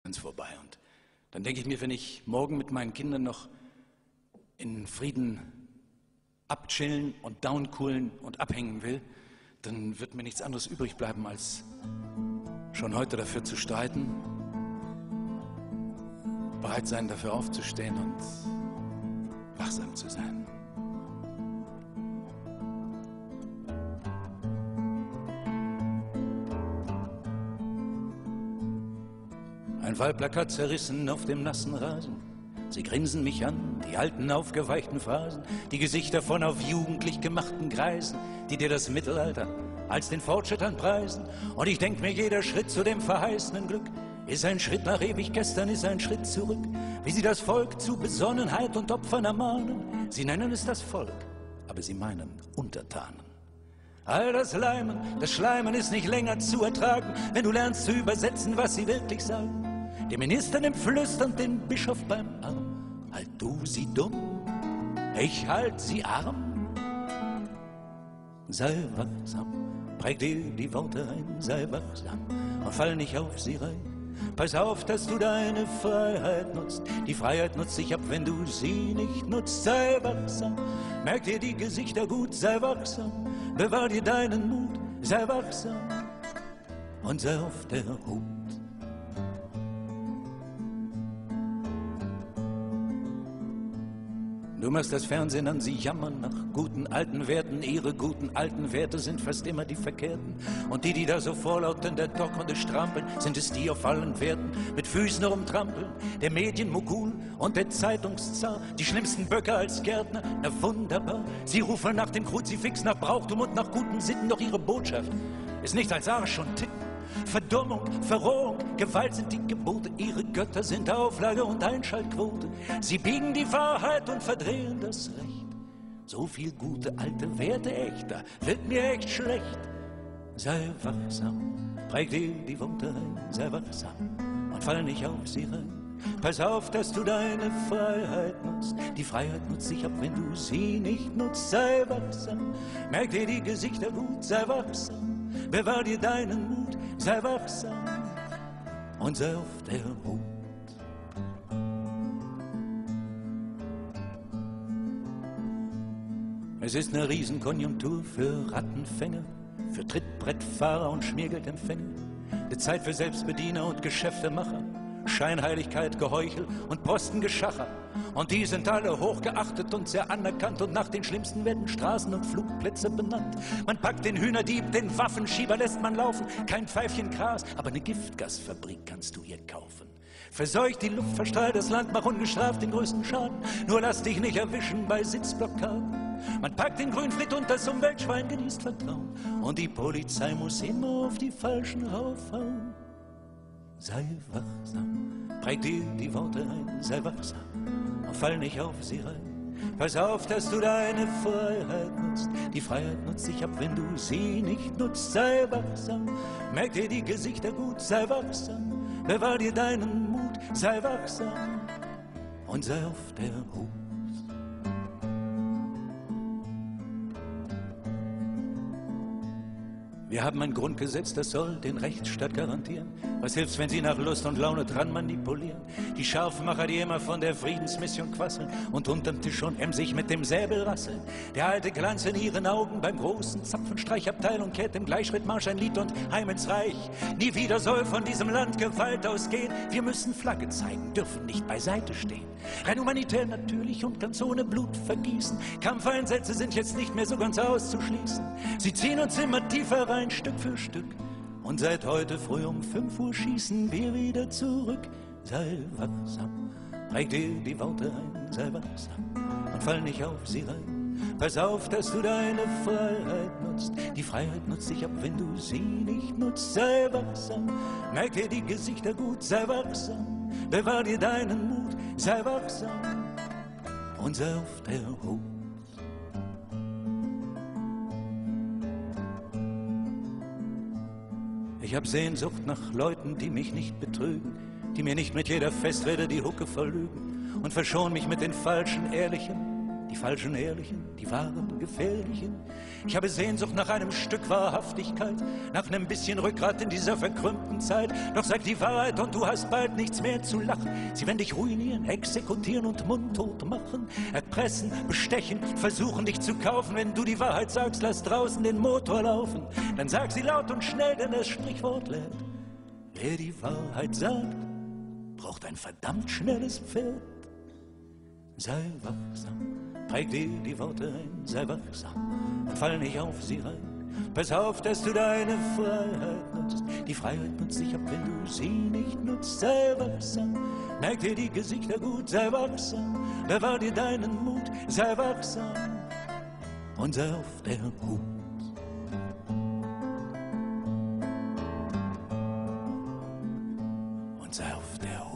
vorbei. Und dann denke ich mir, wenn ich morgen mit meinen Kindern noch in Frieden abchillen und downcoolen und abhängen will, dann wird mir nichts anderes übrig bleiben, als schon heute dafür zu streiten, bereit sein, dafür aufzustehen und wachsam zu sein. Ein Wahlplakat zerrissen auf dem nassen Rasen. Sie grinsen mich an, die alten aufgeweichten Phrasen, die Gesichter von auf jugendlich gemachten Greisen, die dir das Mittelalter als den Fortschritt anpreisen. Und ich denk mir, jeder Schritt zu dem verheißenen Glück ist ein Schritt nach ewig gestern, ist ein Schritt zurück. Wie sie das Volk zu Besonnenheit und Opfern ermahnen. Sie nennen es das Volk, aber sie meinen Untertanen. All das Leimen, das Schleimen ist nicht länger zu ertragen, wenn du lernst zu übersetzen, was sie wirklich sagen. Der Minister nimmt flüsternd den Bischof beim Arm. Halt du sie dumm, ich halt sie arm. Sei wachsam, präg dir die Worte ein, sei wachsam und fall nicht auf sie rein. Pass auf, dass du deine Freiheit nutzt. Die Freiheit nutzt sich ab, wenn du sie nicht nutzt. Sei wachsam, merk dir die Gesichter gut, sei wachsam. Bewahr dir deinen Mut, sei wachsam und sei auf der Hut. Du machst das Fernsehen an, sie jammern nach guten alten Werten. Ihre guten alten Werte sind fast immer die verkehrten. Und die da so vorlaut in der Dockernde strampeln, sind es die auf allen Werten mit Füßen rumtrampeln. Der Medienmogul und der Zeitungszar, die schlimmsten Böcke als Gärtner, na wunderbar. Sie rufen nach dem Kruzifix, nach Brauchtum und nach guten Sitten, doch ihre Botschaft ist nicht als Arsch und Titten. Verdummung, Verrohung, Gewalt sind die Gebote, ihre Götter sind Auflage und Einschaltquote. Sie biegen die Wahrheit und verdrehen das Recht. So viel gute alte Werte echter, wird mir echt schlecht. Sei wachsam, präg dir die Worte ein, sei wachsam und fall nicht auf sie rein. Pass auf, dass du deine Freiheit nutzt. Die Freiheit nutzt sich ab, wenn du sie nicht nutzt. Sei wachsam, merk dir die Gesichter gut, sei wachsam, bewahr dir deinen Mut, sei wachsam und sei auf der Hut. Es ist eine Riesenkonjunktur für Rattenfänger, für Trittbrettfahrer und Schmiergeldempfänger, eine Zeit für Selbstbediener und Geschäftemacher, Scheinheiligkeit, Geheuchel und Postengeschacher. Und die sind alle hochgeachtet und sehr anerkannt und nach den Schlimmsten werden Straßen und Flugplätze benannt. Man packt den Hühnerdieb, den Waffenschieber lässt man laufen, kein Pfeifchen Gras, aber eine Giftgasfabrik kannst du hier kaufen. Verseucht die Luft, verstrahlt das Land, mach ungestraft den größten Schaden, nur lass dich nicht erwischen bei Sitzblockaden. Man packt den Grünfried und das Umweltschwein genießt Vertrauen und die Polizei muss immer auf die Falschen raufhauen. Sei wachsam, präg dir die Worte ein, sei wachsam und fall nicht auf sie rein. Pass auf, dass du deine Freiheit nutzt. Die Freiheit nutzt sich ab, wenn du sie nicht nutzt. Sei wachsam, merk dir die Gesichter gut, sei wachsam, bewahr dir deinen Mut, sei wachsam und sei auf der Hut. Wir haben ein Grundgesetz, das soll den Rechtsstaat garantieren. Was hilft's, wenn sie nach Lust und Laune dran manipulieren? Die Scharfmacher, die immer von der Friedensmission quasseln und unterm Tisch und emsig mit dem Säbel rasseln. Der alte Glanz in ihren Augen beim großen Zapfenstreichabteilung kehrt im Gleichschrittmarsch ein Lied und heim ins Reich. Nie wieder soll von diesem Land Gewalt ausgehen. Wir müssen Flagge zeigen, dürfen nicht beiseite stehen. Rein humanitär natürlich und ganz ohne Blut vergießen. Kampfeinsätze sind jetzt nicht mehr so ganz auszuschließen. Sie ziehen uns immer tiefer rein, Stück für Stück. Und seit heute früh um 5 Uhr schießen wir wieder zurück. Sei wachsam, präg dir die Worte ein, sei wachsam und fall nicht auf sie rein. Pass auf, dass du deine Freiheit nutzt. Die Freiheit nutzt sich ab, wenn du sie nicht nutzt. Sei wachsam, merk dir die Gesichter gut, sei wachsam, bewahr dir deinen Mut, sei wachsam und sei auf der Hut. Ich hab Sehnsucht nach Leuten, die mich nicht betrügen, die mir nicht mit jeder Festrede die Hucke voll lügen und verschon mich mit den falschen, ehrlichen, die falschen Ehrlichen, die wahren Gefährlichen. Ich habe Sehnsucht nach einem Stück Wahrhaftigkeit, nach einem bisschen Rückgrat in dieser verkrümmten Zeit. Doch sag die Wahrheit und du hast bald nichts mehr zu lachen. Sie werden dich ruinieren, exekutieren und mundtot machen, erpressen, bestechen, versuchen dich zu kaufen. Wenn du die Wahrheit sagst, lass draußen den Motor laufen. Dann sag sie laut und schnell, denn das Sprichwort lehrt: Wer die Wahrheit sagt, braucht ein verdammt schnelles Pferd. Sei wachsam, präg dir die Worte ein, sei wachsam und fall nicht auf sie rein. Pass auf, dass du deine Freiheit nutzt. Die Freiheit nutzt sich ab, wenn du sie nicht nutzt. Sei wachsam, merk dir die Gesichter gut, sei wachsam, bewahr dir deinen Mut, sei wachsam und sei auf der Hut. Und sei auf der Hut.